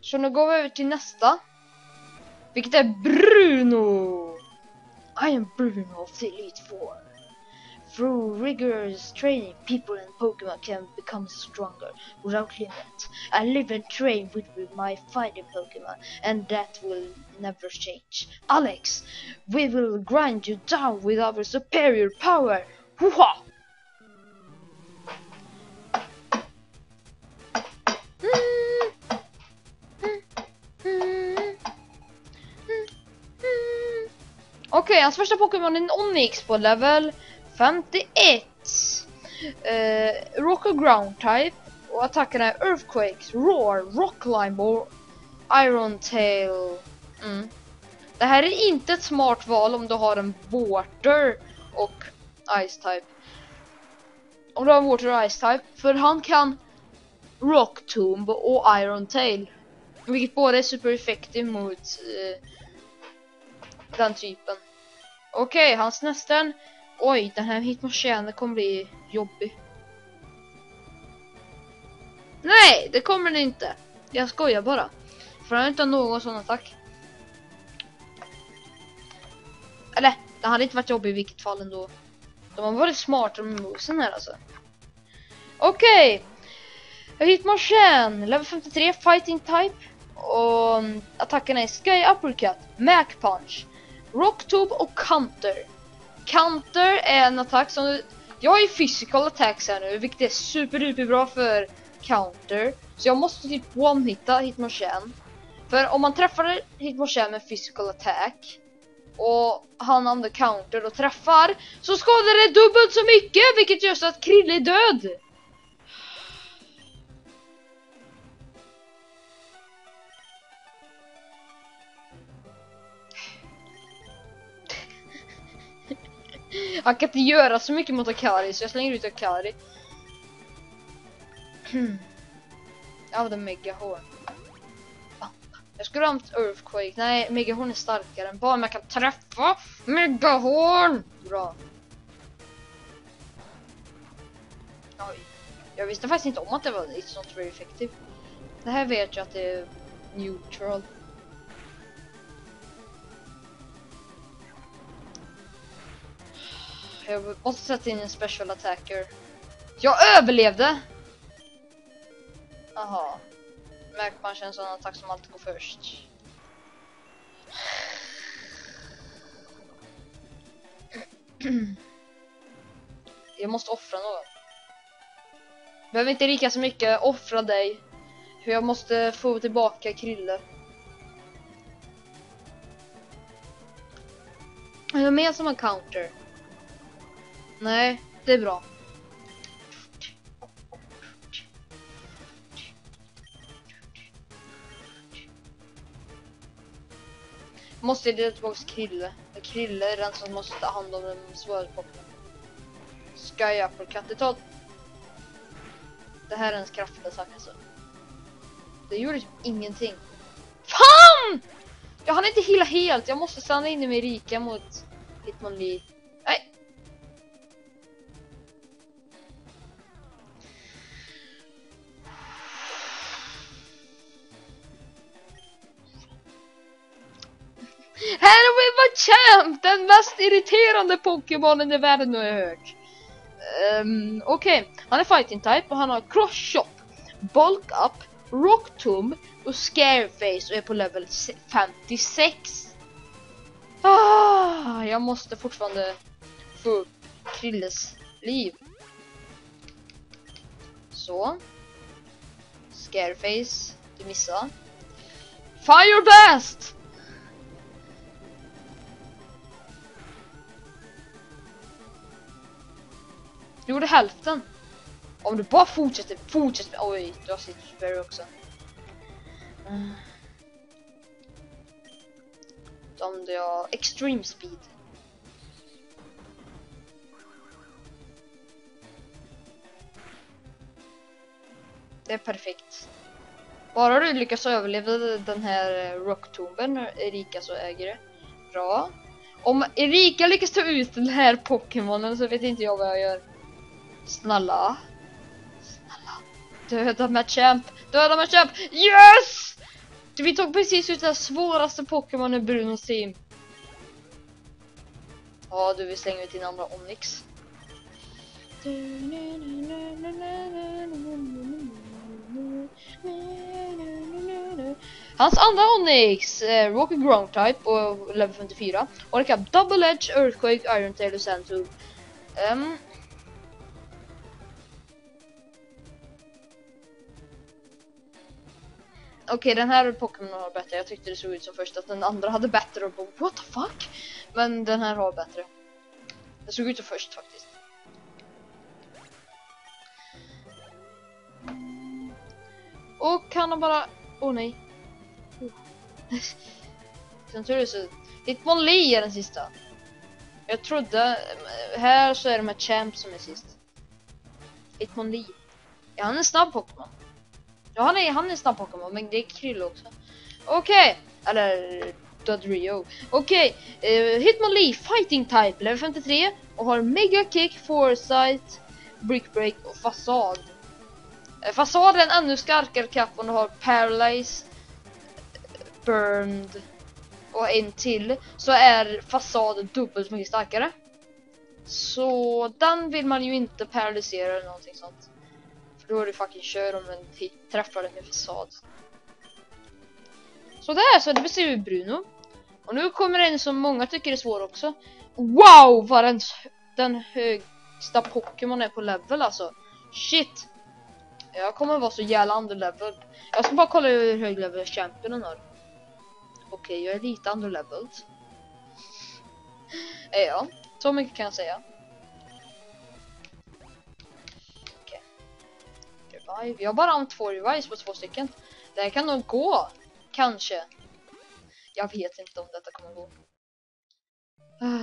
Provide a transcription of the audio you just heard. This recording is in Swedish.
Så nu går vi över till nästa. Vilket är Bruno. I am Bruno of the Elite Four. Through rigorous training, people and Pokemon can become stronger without limit. I live and train with my fighting Pokemon, and that will never change. Alex, we will grind you down with our superior power. Hoo-ha! Okej, hans första Pokémon är en Onix på level 51. Rock och Ground type. Och attackerna är Earthquakes, Roar, Rock Climb och Iron Tail. Det här är inte ett smart val om du har en Water och Ice type. Om du har Water och Ice type. För han kan Rock Tomb och Iron Tail. Vilket båda är super effektiv mot den typen. Okej, hans nästan. Oj, den här Hitmonchan kommer bli jobbig. Nej, det kommer den inte. Jag skojar bara. För han har inte någon sån attack. Eller, det hade inte varit jobbig i vilket fall ändå. De har varit smartare med movesen här alltså. Okej. Hitmonchan, level 53, fighting type. Och attackerna är Sky Uppercut, Mac Punch, Rock Tomb och Counter. Counter är en attack som... Jag har ju physical attacks här nu, vilket är super bra för Counter. Så jag måste typ one-hitta Hitmonchan. För om man träffar Hitmonchan med physical attack och han använder Counter och träffar, så skadar det dubbelt så mycket, vilket gör så att Krille är död. Han kan inte göra så mycket mot Akari, så jag slänger ut Akari. Jag hade Megahorn. Jag skulle ha haft Earthquake. Nej, Megahorn är starkare. Bara om jag kan träffa Megahorn. Bra. Oj. Jag visste faktiskt inte om att det var ett sånt very effektivt. Det här vet jag att det är neutral. Jag måste sätta in en special attacker. Jag överlevde! Aha. Märker man en sån attack som alltid går först. Jag måste offra något. Behöver inte rika så mycket. Offra dig. För jag måste få tillbaka Krille. Jag är med som en counter. Nej, det är bra. Måste jag dela tillbaka Krille. Krille är den som måste ta hand om den svåra Pokémon. Sky Uppercut. Det här är en kraftfull sak alltså. Det gjorde typ ingenting. Fan! Jag hann inte hela helt. Jag måste stanna inne med Rika mot Hitmonlee. Nej. Här har vi varit champ! Den mest irriterande Pokémonen i världen nu är hög. Okej. Han är fighting type och han har Cross Chop, Bulk Up, Rock Tomb och Scareface och är på level 56. Jag måste fortfarande få upp Krilles liv. Så. Scareface, du missar. Fire Blast! Du gjorde hälften. Om du bara fortsätter. Oj, du har sitt super också. Då använder jag extreme speed. Det är perfekt. Bara du lyckas överleva den här rocktomben Erika så äger det. Bra. Om Erika lyckas ta ut den här Pokémonen så vet inte jag vad jag gör. Snälla. Snälla. Döda med champ. Döda med champ. Yes! Vi tog precis ut den svåraste Pokémon i Brunos team. Ja, du vill slänga ut din andra Onix. Hans andra Onix, Rocky Ground Type och level 54. Och det kan Double Edge, Earthquake, Iron Tail och Sandtooth. Okej, den här Pokémon har bättre. Jag tyckte det såg ut som först att den andra hade bättre och bara, what the fuck? Men den här har bättre. Det såg ut som först faktiskt. Och kan han bara... Åh nej. Sen tror jag så... Hitmonlee är den sista. Jag trodde... Här så är det med Champ som är sist. Hitmonlee. Ja, han är snabb Pokémon. Ja, han är snabb Pokémon, men det är Krill också. Okej. Eller... Dodrio. Okej. Hitmonlee, Fighting Type, level 53. Och har Mega Kick, Foresight, Brick Break och Fasad. Fasad är en ännu starkare kapp och har Paralyze, Burned och en till. Så är Fasad dubbelt mycket starkare. Så den vill man ju inte paralysera eller någonting sånt. För då är det fucking kör om en hit träffar det med Fasad. Så där, så det bestämmer vi Bruno. Och nu kommer en som många tycker är svår också. Wow, vad den högsta Pokémon är på level alltså. Shit. Jag kommer vara så jävla underleveled. Jag ska bara kolla hur hög level championen har. Okej, jag är lite underleveled. Ja, så mycket kan jag säga. Okej. Revive. Jag har bara använt 2 revives på 2 stycken. Det här kan nog gå. Kanske. Jag vet inte om detta kommer gå.